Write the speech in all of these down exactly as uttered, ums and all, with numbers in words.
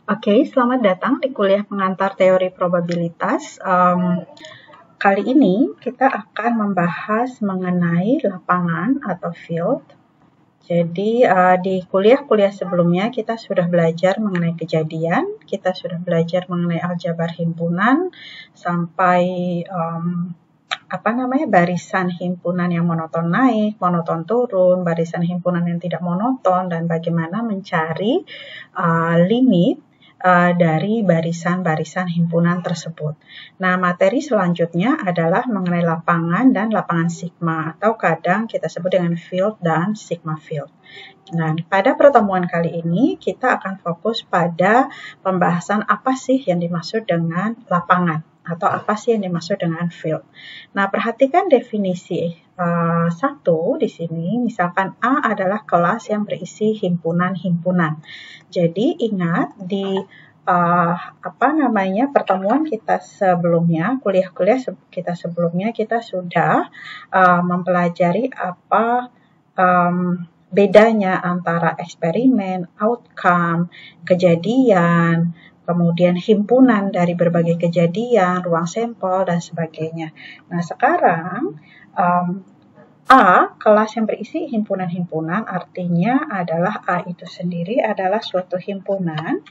Oke, selamat datang di kuliah pengantar teori probabilitas. Um, kali ini kita akan membahas mengenai lapangan atau field. Jadi uh, di kuliah-kuliah sebelumnya kita sudah belajar mengenai kejadian, kita sudah belajar mengenai aljabar himpunan, sampai um, apa namanya barisan himpunan yang monoton naik, monoton turun, barisan himpunan yang tidak monoton, dan bagaimana mencari uh, limit Uh, dari barisan-barisan himpunan tersebut. Nah, materi selanjutnya adalah mengenai lapangan dan lapangan sigma, atau kadang kita sebut dengan field dan sigma field. Nah, pada pertemuan kali ini kita akan fokus pada pembahasan apa sih yang dimaksud dengan lapangan, atau apa sih yang dimaksud dengan field. Nah, perhatikan definisi uh, satu di sini. Misalkan A adalah kelas yang berisi himpunan-himpunan. Jadi ingat di uh, apa namanya pertemuan kita sebelumnya, kuliah-kuliah kita sebelumnya kita sudah uh, mempelajari apa um, bedanya antara eksperimen, outcome, kejadian, kemudian himpunan dari berbagai kejadian, ruang sampel, dan sebagainya. Nah, sekarang um, A, kelas yang berisi himpunan-himpunan, artinya adalah A itu sendiri adalah suatu himpunan.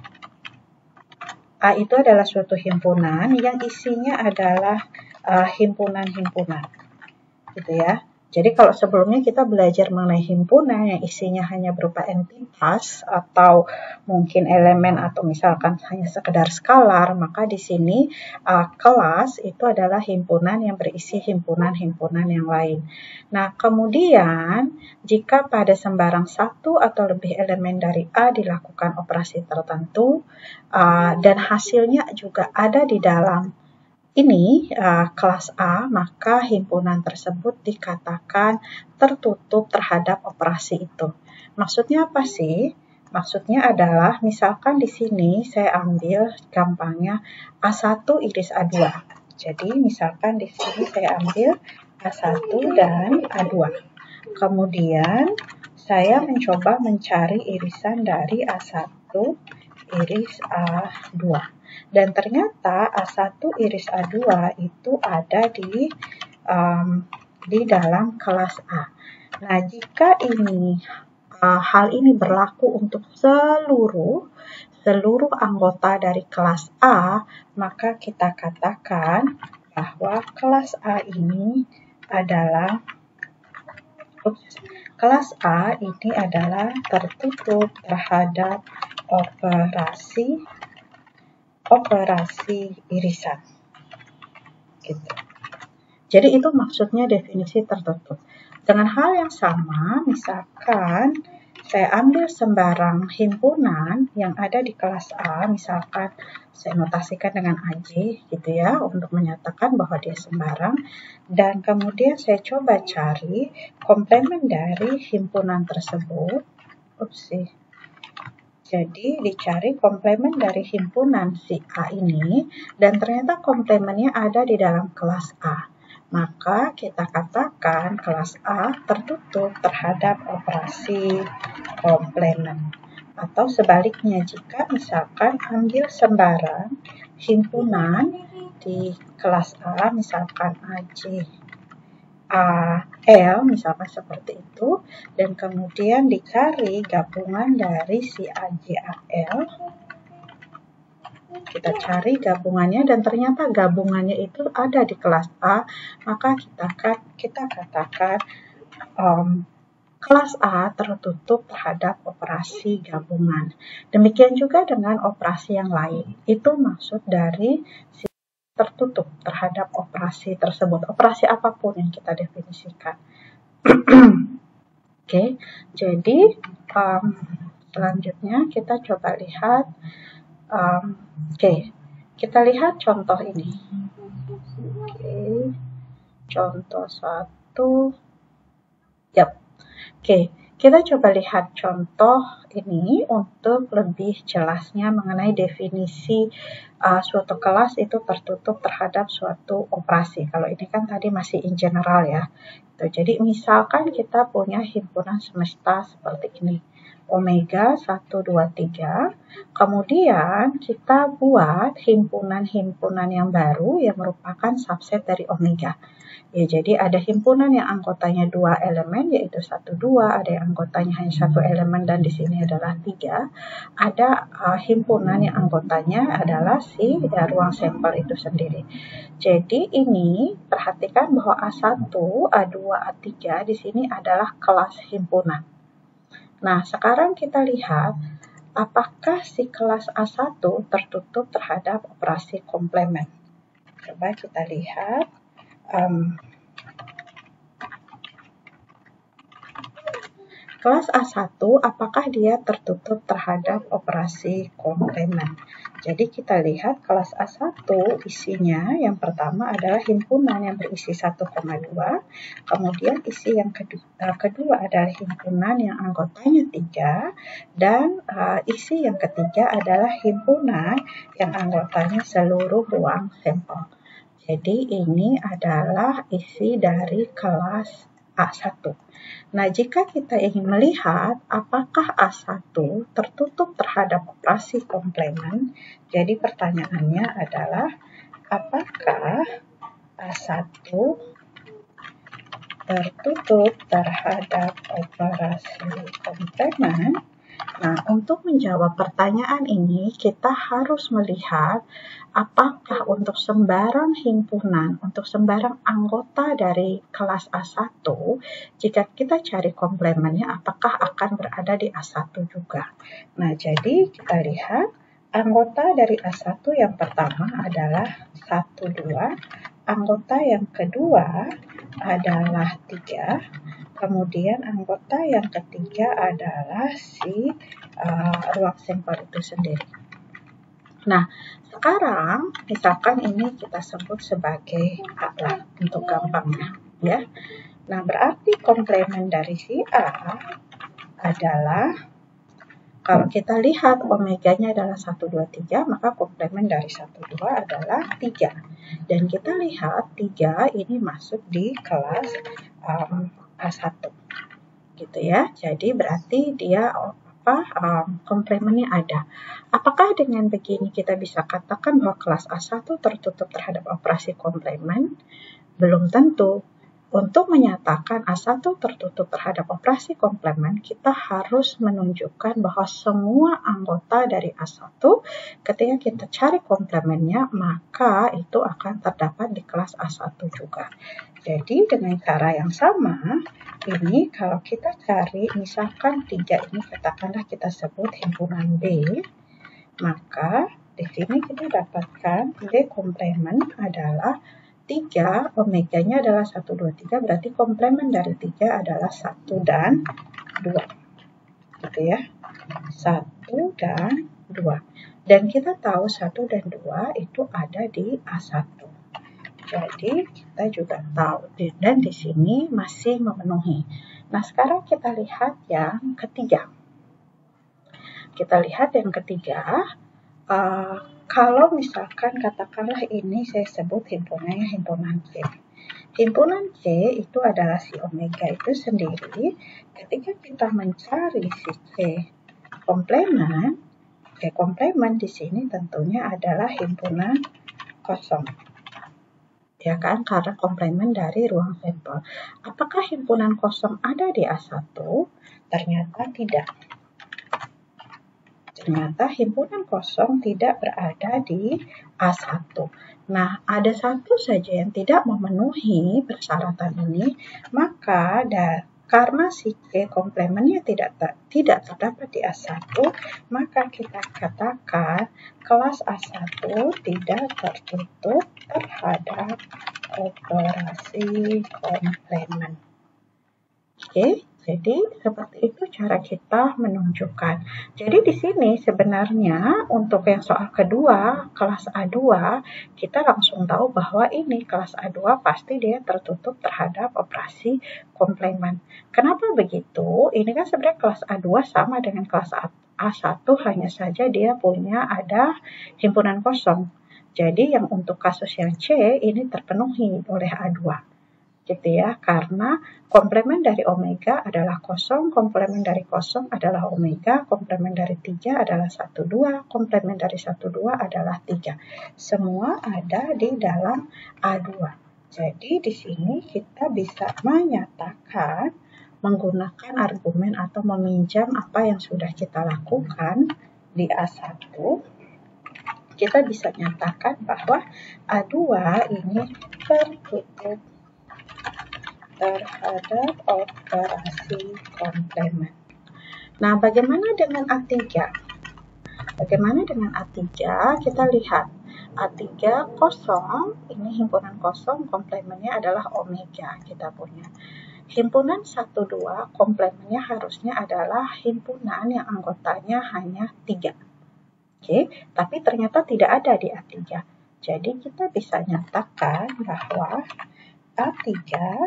A itu adalah suatu himpunan yang isinya adalah uh, himpunan-himpunan, gitu ya. Jadi kalau sebelumnya kita belajar mengenai himpunan yang isinya hanya berupa entitas atau mungkin elemen atau misalkan hanya sekedar skalar, maka di sini uh, kelas itu adalah himpunan yang berisi himpunan-himpunan yang lain. Nah, kemudian jika pada sembarang satu atau lebih elemen dari A dilakukan operasi tertentu uh, dan hasilnya juga ada di dalam ini uh, kelas A, maka himpunan tersebut dikatakan tertutup terhadap operasi itu. Maksudnya apa sih? Maksudnya adalah misalkan di sini saya ambil gampangnya A satu iris A dua. Jadi misalkan di sini saya ambil A satu dan A dua. Kemudian saya mencoba mencari irisan dari A satu iris A dua. Dan ternyata A satu iris A dua itu ada di um, di dalam kelas A. Nah, jika ini uh, hal ini berlaku untuk seluruh seluruh anggota dari kelas A, maka kita katakan bahwa kelas A ini adalah ups, kelas A ini adalah tertutup terhadap operasi operasi irisan, gitu. Jadi itu maksudnya definisi tertutup. Dengan hal yang sama, misalkan saya ambil sembarang himpunan yang ada di kelas A, misalkan saya notasikan dengan A J, gitu ya, untuk menyatakan bahwa dia sembarang, dan kemudian saya coba cari komplement dari himpunan tersebut. Upsi. Jadi dicari komplement dari himpunan si A ini, dan ternyata komplementnya ada di dalam kelas A. Maka kita katakan kelas A tertutup terhadap operasi komplement. Atau sebaliknya, jika misalkan ambil sembarang himpunan di kelas A, misalkan A J, A L, misalkan seperti itu, dan kemudian dicari gabungan dari si A J A L, kita cari gabungannya dan ternyata gabungannya itu ada di kelas A, maka kita, kita katakan um, kelas A tertutup terhadap operasi gabungan. Demikian juga dengan operasi yang lain, itu maksud dari si tertutup terhadap operasi tersebut, operasi apapun yang kita definisikan. Oke, okay, jadi um, selanjutnya kita coba lihat, um, oke, okay, kita lihat contoh ini. Oke, okay, contoh satu, yap, oke. Okay. Kita coba lihat contoh ini untuk lebih jelasnya mengenai definisi uh, suatu kelas itu tertutup terhadap suatu operasi. Kalau ini kan tadi masih in general ya. Jadi misalkan kita punya himpunan semesta seperti ini. omega satu, dua, tiga. Kemudian kita buat himpunan-himpunan yang baru yang merupakan subset dari omega. Ya, jadi ada himpunan yang anggotanya dua elemen, yaitu satu, dua, ada yang anggotanya hanya satu elemen dan di sini adalah tiga. Ada uh, himpunan yang anggotanya adalah si ya, ruang sampel itu sendiri. Jadi ini perhatikan bahwa A satu, A dua, A tiga di sini adalah kelas himpunan. Nah, sekarang kita lihat apakah si kelas A satu tertutup terhadap operasi komplement. Coba kita lihat. Um, kelas A satu, apakah dia tertutup terhadap operasi komplement? Jadi kita lihat kelas A satu isinya yang pertama adalah himpunan yang berisi satu koma dua, kemudian isi yang kedua, uh, kedua adalah himpunan yang anggotanya tiga, dan uh, isi yang ketiga adalah himpunan yang anggotanya seluruh ruang sampel. Jadi ini adalah isi dari kelas A satu. Nah, jika kita ingin melihat apakah A satu tertutup terhadap operasi komplement, jadi pertanyaannya adalah apakah A satu tertutup terhadap operasi komplement? Nah, untuk menjawab pertanyaan ini, kita harus melihat apakah untuk sembarang himpunan, untuk sembarang anggota dari kelas A satu, jika kita cari komplemennya, apakah akan berada di A satu juga. Nah, jadi kita lihat anggota dari A satu yang pertama adalah satu, dua, anggota yang kedua adalah tiga, kemudian anggota yang ketiga adalah si uh, ruang sampel itu sendiri. Nah, sekarang misalkan ini kita sebut sebagai A lah untuk gampangnya, ya. Nah, berarti komplement dari si A adalah, kalau kita lihat omeganya adalah satu, dua, tiga, maka komplement dari satu, dua adalah tiga. Dan kita lihat tiga ini masuk di kelas um, A satu. Gitu ya. Jadi berarti dia apa um, komplemennya ada. Apakah dengan begini kita bisa katakan bahwa kelas A satu tertutup terhadap operasi komplement? Belum tentu. Untuk menyatakan A satu tertutup terhadap operasi komplement, kita harus menunjukkan bahwa semua anggota dari A satu, ketika kita cari komplementnya, maka itu akan terdapat di kelas A satu juga. Jadi dengan cara yang sama, ini kalau kita cari, misalkan tiga ini katakanlah kita sebut himpunan B, maka di sini kita dapatkan B komplement adalah tiga, omeganya adalah satu, dua, tiga, berarti komplement dari tiga adalah satu dan dua. Gitu ya. satu dan dua. Dan kita tahu satu dan dua itu ada di A satu. Jadi kita juga tahu, dan di sini masih memenuhi. Nah, sekarang kita lihat yang ketiga. Kita lihat yang ketiga, uh, kalau misalkan katakanlah ini saya sebut himpunannya himpunan C. Himpunan C itu adalah si omega itu sendiri. Ketika kita mencari si C komplement, C komplement di sini tentunya adalah himpunan kosong. Ya kan, karena komplement dari ruang sampel. Apakah himpunan kosong ada di A satu? Ternyata tidak. Ternyata himpunan kosong tidak berada di A satu. Nah, ada satu saja yang tidak memenuhi persyaratan ini, maka da, karena si C komplementnya tidak ter, tidak terdapat di A satu, maka kita katakan kelas A satu tidak tertutup terhadap operasi komplement. Oke. Jadi, seperti itu cara kita menunjukkan. Jadi, di sini sebenarnya untuk yang soal kedua, kelas A dua, kita langsung tahu bahwa ini kelas A dua pasti dia tertutup terhadap operasi komplement. Kenapa begitu? Ini kan sebenarnya kelas A dua sama dengan kelas A satu, hanya saja dia punya ada himpunan kosong. Jadi, yang untuk kasus yang C ini terpenuhi oleh A dua. gitu ya, karena komplemen dari omega adalah kosong, komplemen dari kosong adalah omega, komplemen dari tiga adalah satu, dua, komplemen dari satu, dua adalah tiga. Semua ada di dalam A dua. Jadi di sini kita bisa menyatakan menggunakan argumen atau meminjam apa yang sudah kita lakukan di A satu. Kita bisa nyatakan bahwa A dua ini tertutup terhadap operasi komplemen. Nah, bagaimana dengan A tiga? Bagaimana dengan A tiga? Kita lihat A tiga kosong, ini himpunan kosong, komplemennya adalah omega kita punya. Himpunan satu, dua, komplemennya harusnya adalah himpunan yang anggotanya hanya tiga. Oke, tapi ternyata tidak ada di A tiga. Jadi kita bisa nyatakan bahwa A tiga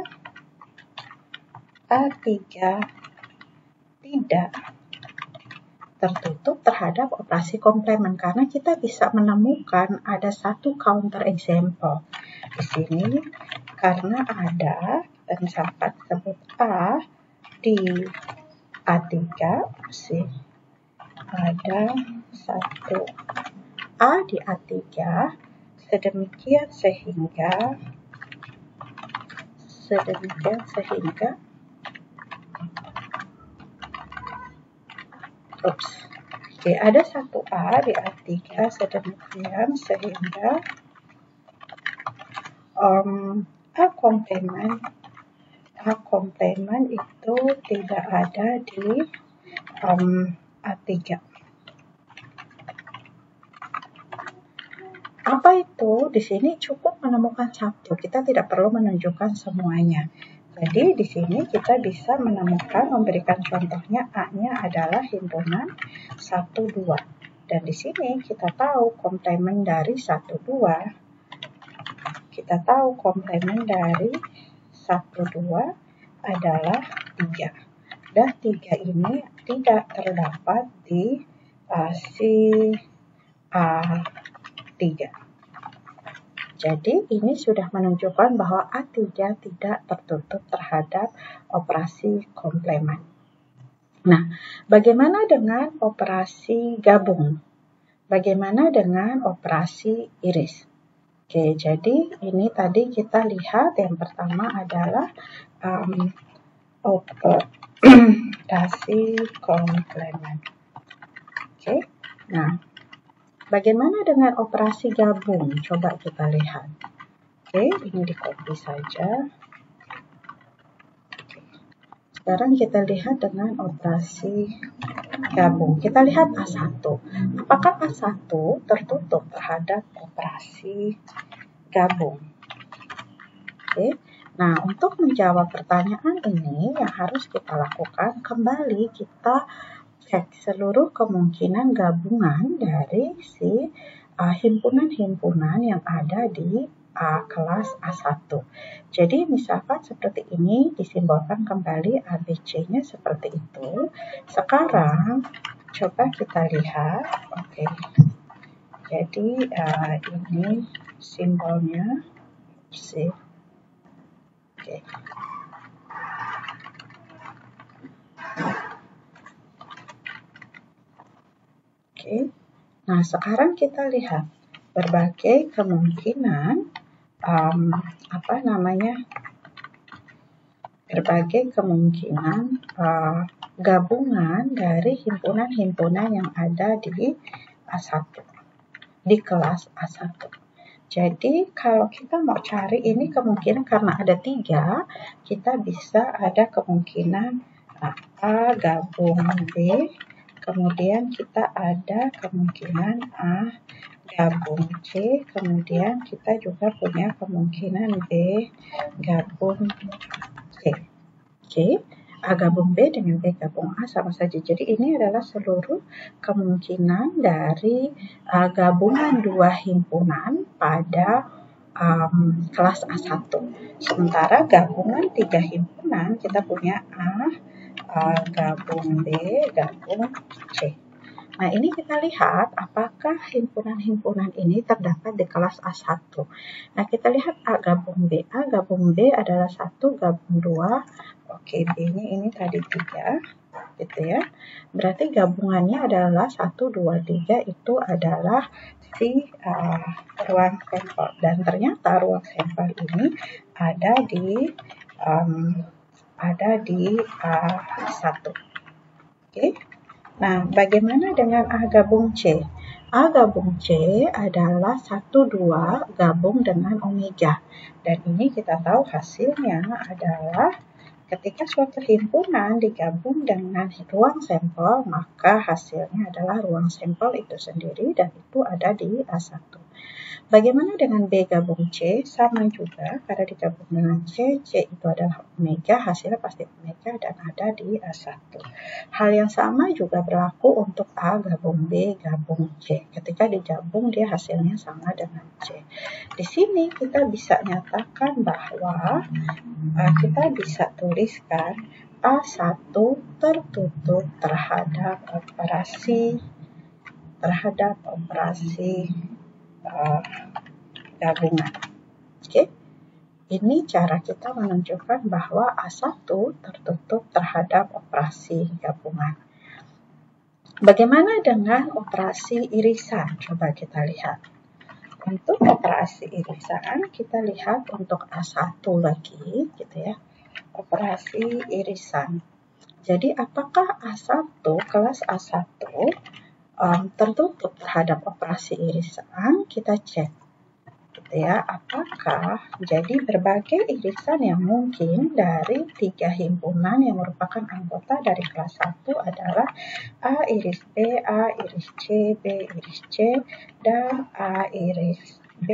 A tiga tidak tertutup terhadap operasi komplemen karena kita bisa menemukan ada satu counter example di sini karena ada, kita misalkan sebut A di A tiga sih ada satu A di A tiga sedemikian sehingga sedemikian sehingga Oops. Oke, ada satu A di A tiga sedemikian sehingga um, A komplemen A komplemen itu tidak ada di um, A tiga. Apa itu? Di sini cukup menemukan satu. Kita tidak perlu menunjukkan semuanya. Jadi di sini kita bisa menemukan, memberikan contohnya A-nya adalah himpunan satu, dua. Dan di sini kita tahu komplemen dari satu, dua. Kita tahu komplemen dari satu, dua adalah tiga. Dan tiga ini tidak terdapat di uh, si A tiga. Jadi ini sudah menunjukkan bahwa A tiga tidak tertutup terhadap operasi komplemen. Nah, bagaimana dengan operasi gabung? Bagaimana dengan operasi iris? Oke, jadi ini tadi kita lihat yang pertama adalah um, operasi komplemen. Oke, nah. Bagaimana dengan operasi gabung? Coba kita lihat. Oke, ini di copy saja. Oke. Sekarang kita lihat dengan operasi gabung. Kita lihat A satu. Apakah A satu tertutup terhadap operasi gabung? Oke. Nah, untuk menjawab pertanyaan ini yang harus kita lakukan, kembali kita cek seluruh kemungkinan gabungan dari si himpunan-himpunan uh, yang ada di uh, kelas A satu. Jadi misalkan seperti ini disimbolkan kembali A B C-nya seperti itu. Sekarang coba kita lihat. Oke. Jadi uh, ini simbolnya C. Oke. Oke, nah sekarang kita lihat berbagai kemungkinan um, apa namanya berbagai kemungkinan uh, gabungan dari himpunan-himpunan yang ada di A satu, di kelas A satu. Jadi kalau kita mau cari ini kemungkinan karena ada tiga, kita bisa ada kemungkinan A gabung B. Kemudian kita ada kemungkinan A gabung C, kemudian kita juga punya kemungkinan B gabung C. Oke, A gabung B dengan B gabung A sama saja. Jadi ini adalah seluruh kemungkinan dari uh, gabungan dua himpunan pada um, kelas A satu. Sementara gabungan tiga himpunan kita punya A Uh, gabung B, gabung C. Nah, ini kita lihat apakah himpunan-himpunan ini terdapat di kelas A satu. Nah, kita lihat A gabung B. A gabung B adalah satu gabung dua. Oke, B-nya ini tadi tiga, gitu ya. Berarti gabungannya adalah satu, dua, tiga itu adalah si uh, ruang sampel. Dan ternyata ruang sampel ini ada di um, ada di A satu. Oke. Nah, bagaimana dengan A gabung C? A gabung C adalah satu, dua gabung dengan omega. Dan ini kita tahu hasilnya adalah ketika suatu himpunan digabung dengan ruang sampel, maka hasilnya adalah ruang sampel itu sendiri dan itu ada di A satu. Bagaimana dengan B gabung C? Sama juga, karena digabung dengan C, C itu adalah omega, hasilnya pasti omega dan ada di A satu. Hal yang sama juga berlaku untuk A gabung B gabung C. Ketika digabung, dia hasilnya sama dengan C. Di sini kita bisa nyatakan bahwa uh, kita bisa tuliskan A satu tertutup terhadap operasi terhadap operasi Uh, gabungan. Oke, ini cara kita menunjukkan bahwa A satu tertutup terhadap operasi gabungan. Bagaimana dengan operasi irisan? Coba kita lihat. Untuk operasi irisan, kita lihat untuk A satu lagi, gitu ya. Operasi irisan. Jadi, apakah A satu, kelas A satu, Um, tertutup terhadap operasi irisan? Kita cek, gitu ya, apakah jadi berbagai irisan yang mungkin dari tiga himpunan yang merupakan anggota dari kelas satu adalah A iris B, A iris C, B iris C, dan A iris B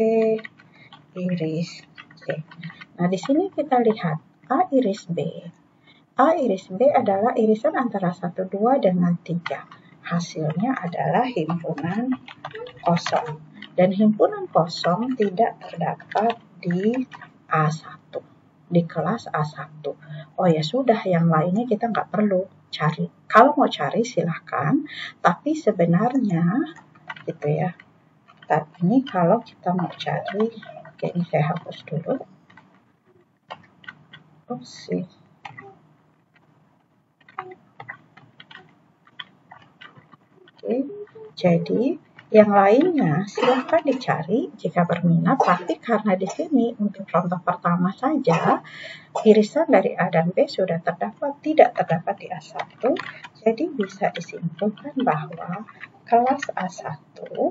iris C. Nah, di sini kita lihat A iris B. A iris B adalah irisan antara satu, dua dengan tiga. Hasilnya adalah himpunan kosong. Dan himpunan kosong tidak terdapat di A satu, di kelas A satu. Oh ya sudah, yang lainnya kita nggak perlu cari. Kalau mau cari silahkan, tapi sebenarnya gitu ya. Tapi ini kalau kita mau cari, oke, ini saya hapus dulu. Oops sih. Oke, jadi yang lainnya silahkan dicari jika berminat, tapi karena di sini untuk contoh pertama saja irisan dari A dan B sudah terdapat, tidak terdapat di A satu, jadi bisa disimpulkan bahwa kelas A satu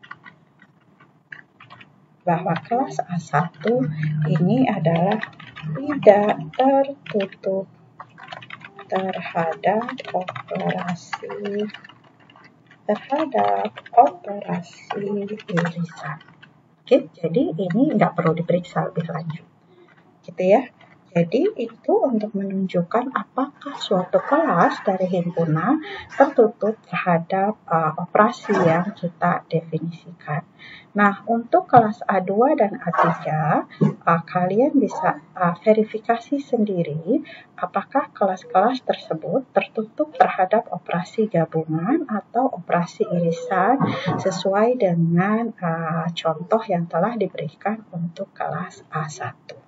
bahwa kelas A satu ini adalah tidak tertutup terhadap operasi terhadap operasi irisan. Oke, jadi ini nggak perlu diperiksa lebih lanjut, gitu ya. Jadi itu untuk menunjukkan apakah suatu kelas dari himpunan tertutup terhadap uh, operasi yang kita definisikan. Nah, untuk kelas A dua dan A tiga, uh, kalian bisa uh, verifikasi sendiri apakah kelas-kelas tersebut tertutup terhadap operasi gabungan atau operasi irisan sesuai dengan uh, contoh yang telah diberikan untuk kelas A satu.